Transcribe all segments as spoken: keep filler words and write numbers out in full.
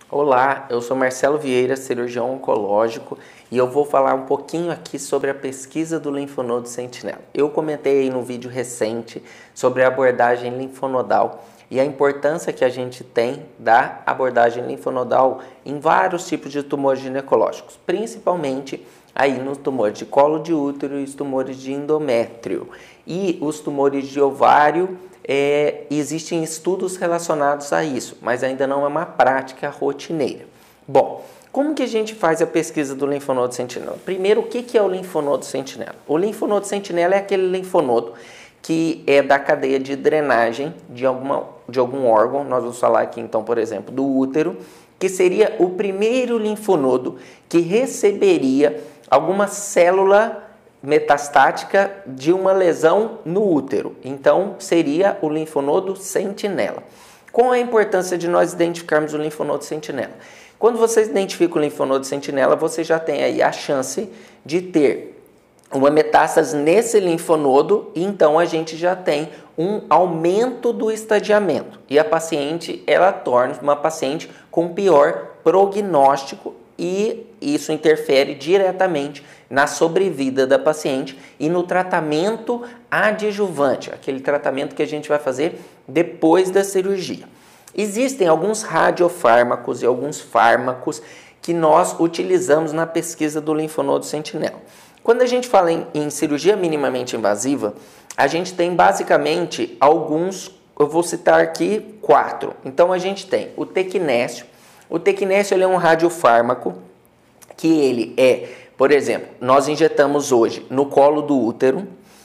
Olá, eu sou Marcelo Vieira, cirurgião oncológico, e eu vou falar um pouquinho aqui sobre a pesquisa do linfonodo sentinela. Eu comentei aí no vídeo recente sobre a abordagem linfonodal e a importância que a gente tem da abordagem linfonodal em vários tipos de tumores ginecológicos, principalmente aí nos tumores de colo de útero e os tumores de endométrio e os tumores de ovário. É, existem estudos relacionados a isso, mas ainda não é uma prática rotineira. Bom, como que a gente faz a pesquisa do linfonodo sentinela? Primeiro, o que, que é o linfonodo sentinela? O linfonodo sentinela é aquele linfonodo que é da cadeia de drenagem de, alguma, de algum órgão. Nós vamos falar aqui então, por exemplo, do útero, que seria o primeiro linfonodo que receberia alguma célula metastática de uma lesão no útero. Então, seria o linfonodo sentinela. Qual a importância de nós identificarmos o linfonodo sentinela? Quando você identifica o linfonodo sentinela, você já tem aí a chance de ter uma metástase nesse linfonodo, e então a gente já tem um aumento do estadiamento. E a paciente, ela torna uma paciente com pior prognóstico, e isso interfere diretamente na sobrevida da paciente e no tratamento adjuvante, aquele tratamento que a gente vai fazer depois da cirurgia. Existem alguns radiofármacos e alguns fármacos que nós utilizamos na pesquisa do linfonodo sentinela. Quando a gente fala em, em cirurgia minimamente invasiva, a gente tem basicamente alguns, eu vou citar aqui quatro. Então a gente tem o tequinésio. O tequinésio ele é um radiofármaco que ele é, por exemplo, nós injetamos hoje no colo do útero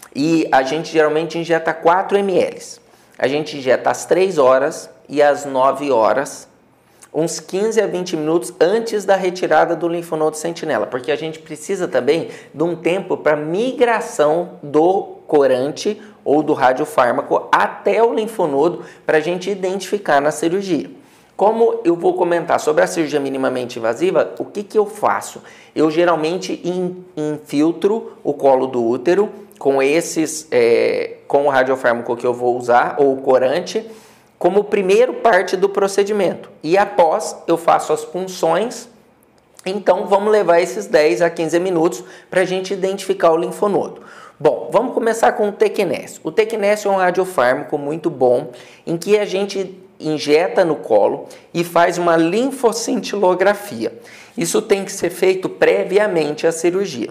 e a gente geralmente injeta quatro mililitros. A gente injeta às três horas e às nove horas, uns quinze a vinte minutos antes da retirada do linfonodo sentinela, porque a gente precisa também de um tempo para migração do corante ou do radiofármaco até o linfonodo para a gente identificar na cirurgia. Como eu vou comentar sobre a cirurgia minimamente invasiva, o que, que eu faço? Eu geralmente infiltro o colo do útero com esses, é, com o radiofármaco que eu vou usar, ou o corante, como primeiro parte do procedimento. E após eu faço as punções, então vamos levar esses dez a quinze minutos para a gente identificar o linfonodo. Bom, vamos começar com o tequinésio. O tequinésio é um radiofármaco muito bom, em que a gente injeta no colo e faz uma linfocintilografia. Isso tem que ser feito previamente à cirurgia.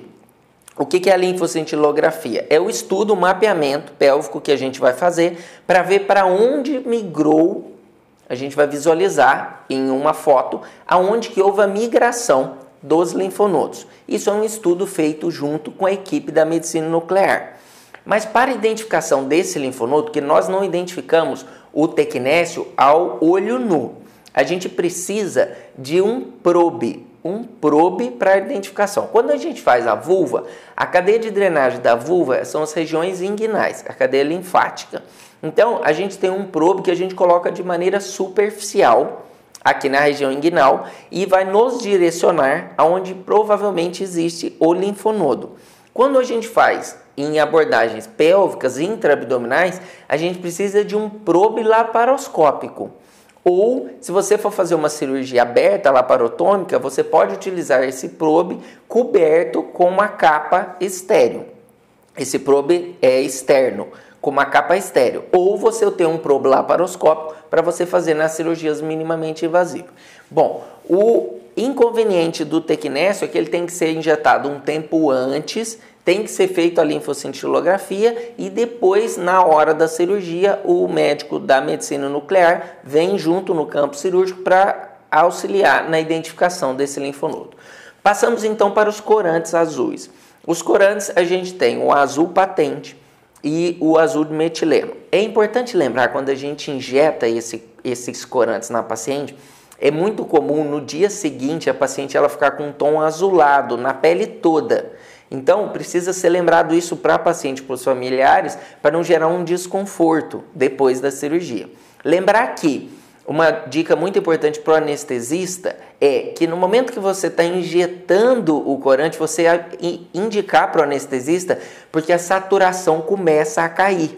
O que é a linfocintilografia? É o estudo, o mapeamento pélvico que a gente vai fazer para ver para onde migrou, a gente vai visualizar em uma foto aonde que houve a migração dos linfonodos. Isso é um estudo feito junto com a equipe da medicina nuclear. Mas para a identificação desse linfonodo, que nós não identificamos o tequinésio ao olho nu, a gente precisa de um probe, um probe para a identificação. Quando a gente faz a vulva, a cadeia de drenagem da vulva são as regiões inguinais, a cadeia linfática. Então, a gente tem um probe que a gente coloca de maneira superficial aqui na região inguinal e vai nos direcionar aonde provavelmente existe o linfonodo. Quando a gente faz em abordagens pélvicas e intraabdominais, a gente precisa de um probe laparoscópico. Ou, se você for fazer uma cirurgia aberta laparotômica, você pode utilizar esse probe coberto com uma capa estéreo. Esse probe é externo, com uma capa estéreo. Ou você tem um probe laparoscópico para você fazer nas cirurgias minimamente invasivas. Bom, o inconveniente do tequinésio é que ele tem que ser injetado um tempo antes, tem que ser feito a linfocintilografia e depois, na hora da cirurgia, o médico da medicina nuclear vem junto no campo cirúrgico para auxiliar na identificação desse linfonodo. Passamos então para os corantes azuis. Os corantes a gente tem o azul patente e o azul de metileno. É importante lembrar, quando a gente injeta esse, esses corantes na paciente, é muito comum no dia seguinte a paciente ela ficar com um tom azulado na pele toda. Então, precisa ser lembrado isso para a paciente e para os familiares, para não gerar um desconforto depois da cirurgia. Lembrar que uma dica muito importante para o anestesista é que no momento que você está injetando o corante, você indicar para o anestesista, porque a saturação começa a cair.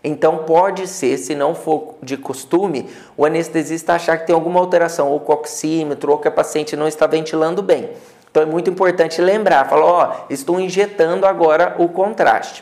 Então pode ser, se não for de costume, o anestesista achar que tem alguma alteração, ou coxímetro, ou que a paciente não está ventilando bem. Então é muito importante lembrar, falar, ó, estou injetando agora o contraste.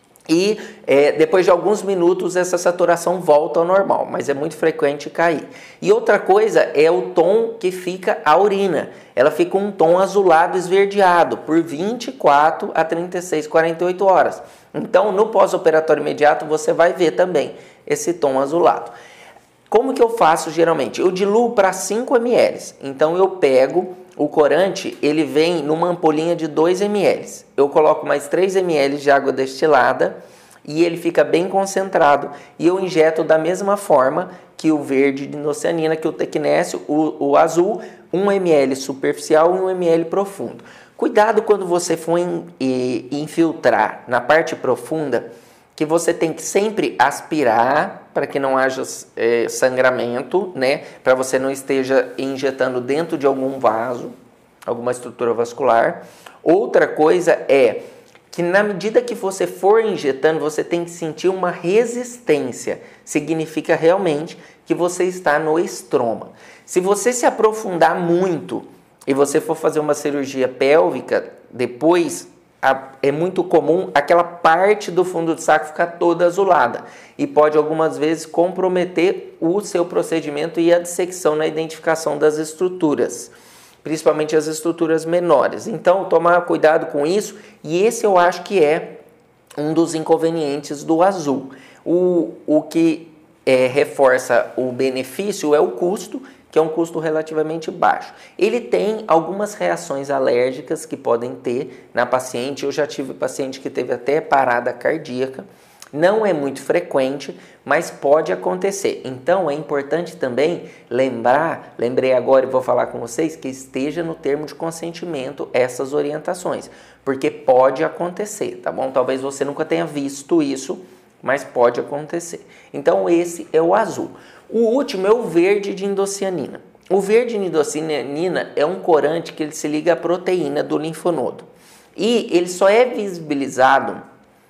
E é, depois de alguns minutos essa saturação volta ao normal, mas é muito frequente cair. E outra coisa é o tom que fica a urina. Ela fica um tom azulado esverdeado por vinte e quatro a trinta e seis, quarenta e oito horas. Então no pós-operatório imediato você vai ver também esse tom azulado. Como que eu faço geralmente? Eu diluo para cinco mililitros. Então eu pego o corante, ele vem numa ampolinha de dois mililitros. Eu coloco mais três mililitros de água destilada e ele fica bem concentrado. E eu injeto da mesma forma que o verde de indocianina, que o tecnésio, o, o azul, um mililitro superficial e um mililitro profundo. Cuidado quando você for in, in, infiltrar na parte profunda, que você tem que sempre aspirar para que não haja é, sangramento, né? Para você não esteja injetando dentro de algum vaso, alguma estrutura vascular. Outra coisa é que na medida que você for injetando, você tem que sentir uma resistência. Significa realmente que você está no estroma. Se você se aprofundar muito e você for fazer uma cirurgia pélvica, depois é muito comum aquela parte do fundo do saco ficar toda azulada e pode algumas vezes comprometer o seu procedimento e a dissecção na identificação das estruturas, principalmente as estruturas menores. Então, tomar cuidado com isso, e esse eu acho que é um dos inconvenientes do azul. O, o que é, reforça o benefício é o custo, que é um custo relativamente baixo. Ele tem algumas reações alérgicas que podem ter na paciente. Eu já tive paciente que teve até parada cardíaca. Não é muito frequente, mas pode acontecer. Então é importante também lembrar, lembrei agora e vou falar com vocês, que esteja no termo de consentimento essas orientações, porque pode acontecer, tá bom? Talvez você nunca tenha visto isso, mas pode acontecer. Então esse é o azul. O último é o verde de indocianina. O verde de indocianina é um corante que ele se liga à proteína do linfonodo. E ele só é visibilizado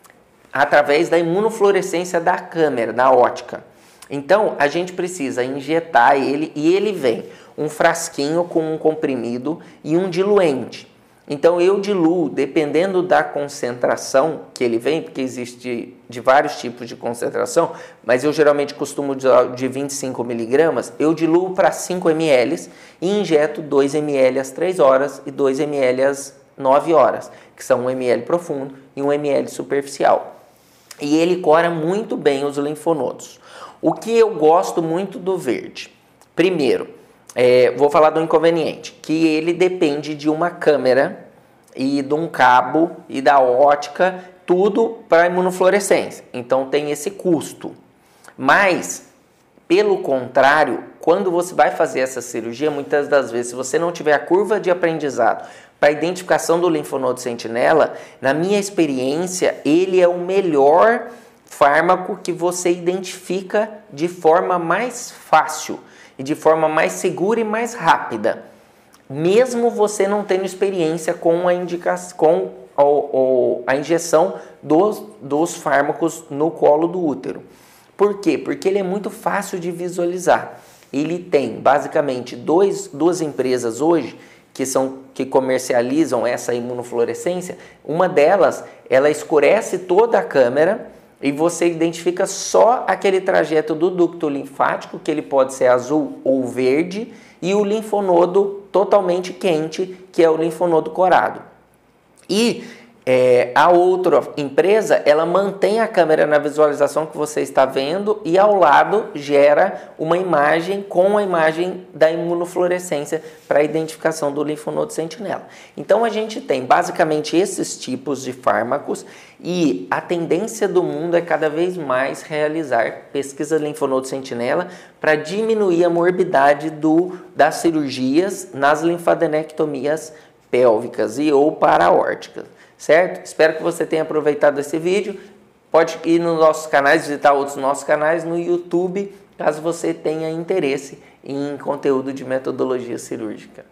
através da imunofluorescência da câmera, da óptica. Então, a gente precisa injetar ele e ele vem um frasquinho com um comprimido e um diluente. Então, eu diluo, dependendo da concentração que ele vem, porque existe de vários tipos de concentração, mas eu geralmente costumo de vinte e cinco miligramas, eu diluo para cinco mililitros e injeto dois mililitros às três horas e dois mililitros às nove horas, que são um mililitro profundo e um mililitro superficial. E ele cora muito bem os linfonodos. O que eu gosto muito do verde? Primeiro, É, vou falar do inconveniente, que ele depende de uma câmera e de um cabo e da ótica, tudo para imunofluorescência. Então tem esse custo. Mas, pelo contrário, quando você vai fazer essa cirurgia, muitas das vezes, se você não tiver a curva de aprendizado para a identificação do linfonodo sentinela, na minha experiência, ele é o melhor fármaco que você identifica de forma mais fácil e de forma mais segura e mais rápida, mesmo você não tendo experiência com a, indica com a, a injeção dos, dos fármacos no colo do útero. Por quê? Porque ele é muito fácil de visualizar. Ele tem basicamente dois, duas empresas hoje que, são, que comercializam essa imunofluorescência. Uma delas, ela escurece toda a câmera e você identifica só aquele trajeto do ducto linfático, que ele pode ser azul ou verde, e o linfonodo totalmente quente, que é o linfonodo corado. E é, a outra empresa, ela mantém a câmera na visualização que você está vendo e ao lado gera uma imagem com a imagem da imunofluorescência para a identificação do linfonodo sentinela. Então a gente tem basicamente esses tipos de fármacos e a tendência do mundo é cada vez mais realizar pesquisa de linfonodo sentinela para diminuir a morbidade do, das cirurgias nas linfadenectomias pélvicas e ou paraórticas. Certo? Espero que você tenha aproveitado esse vídeo. Pode ir nos nossos canais, visitar outros nossos canais no YouTube, caso você tenha interesse em conteúdo de metodologia cirúrgica.